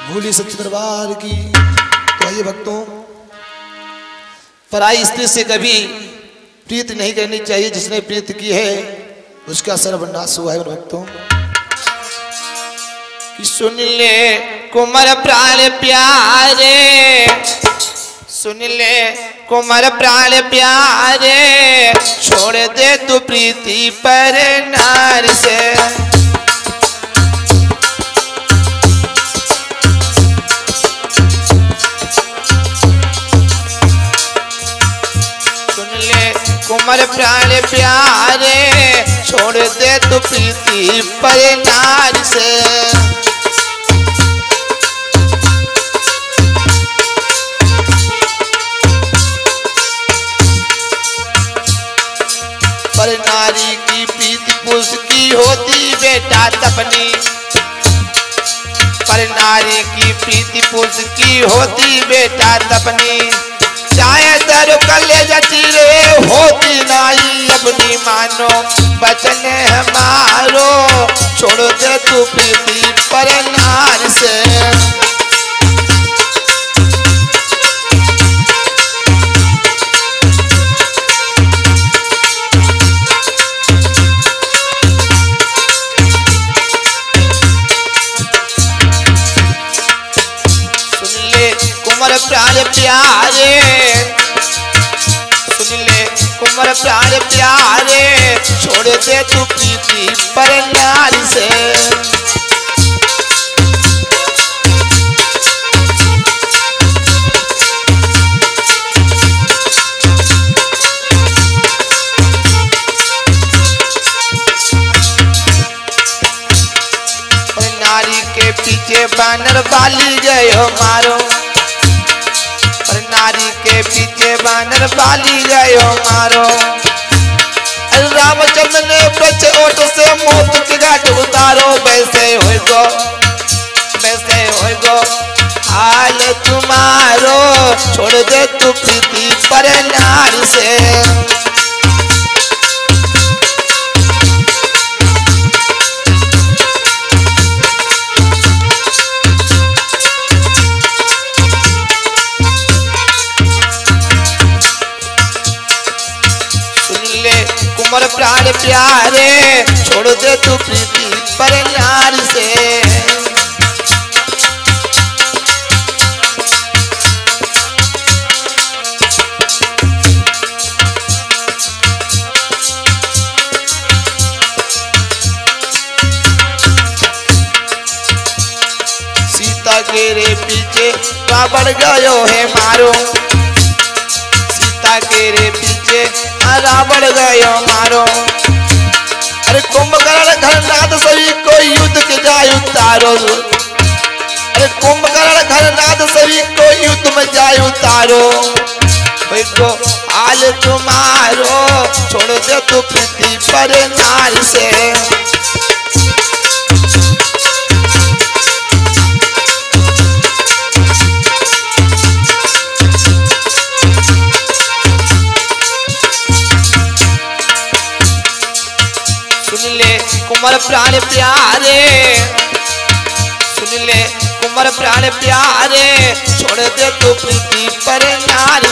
भोले सच्चे दरबार की। तो आइए भक्तों, पराई स्त्री से कभी प्रीति नहीं करनी चाहिए। जिसने प्रीति की है उसका सर्वनाश हुआ है भक्तों। कि सुन ले कुमार प्राण प्यारे, सुन ले कुमार प्राण प्यारे, छोड़ दे तू प्रीति पर नार से। सुन ले कुमार प्राण प्यारे, छोड़ दे तू प्रीति पर नार से। पर नारी की प्रीति पुरुष की होती बेटा तपनी, पर नारी की प्रीति पुरुष की होती बेटा तपनी। चाहे दर कलेजा चीरे होती नाई अपनी, मानो बचन हमारो, छोड़ दे तू प्रीति पर नार से। कुमार प्राण प्यारे, सुन ले कुमार प्राण प्यारे, छोड़ दे तू प्रीति पर नार से। नारी के पीछे बानर बाली गयो मारो, नारी के पीछे बानर बाली गयो मारो। रामचंद्र ने ब्रज ओट से मौत की घाट उतारो, वैसे होएगो, वैसे होएगो हाल तुम्हारो, छोड़ दे तू प्रीति पर नार से। कुमार प्राण प्यारे, छोड़ दे तू प्रीति पर नार से। सीता के रे पीछे रावण गयो है मारो, सीता के रे पीछे रावण गयो मारो। अरे कुंभकर्ण घरनाथ सभी को युद्ध के जाय उतारो, अरे कुंभकर्ण घरनाथ सभी को युद्ध में जाय उतारो। को हाल तुम्हारो, छोड़ दे तू प्रीति पर नार से। कुमार प्राण प्यारे, सुन ले कुमार प्राण प्यारे, छोड़ दे तू प्रीति पर नार